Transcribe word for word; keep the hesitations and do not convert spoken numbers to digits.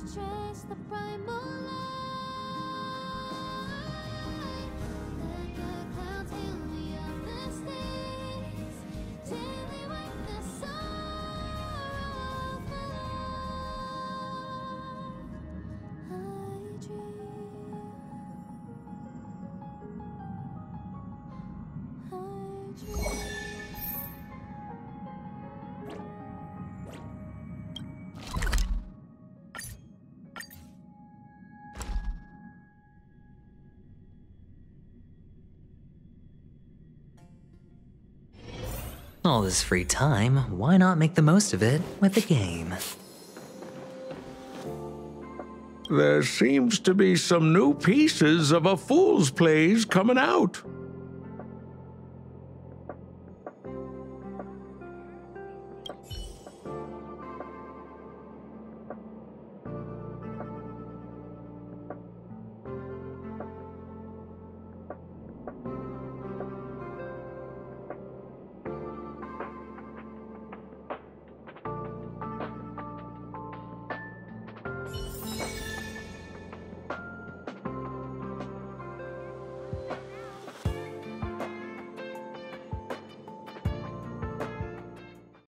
trace the primal light. Let the clouds heal me of the stains, till they wipe the sorrow off my life. I dream, I dream. All this free time, why not make the most of it with a game? There seems to be some new pieces of a Fool's Plays coming out.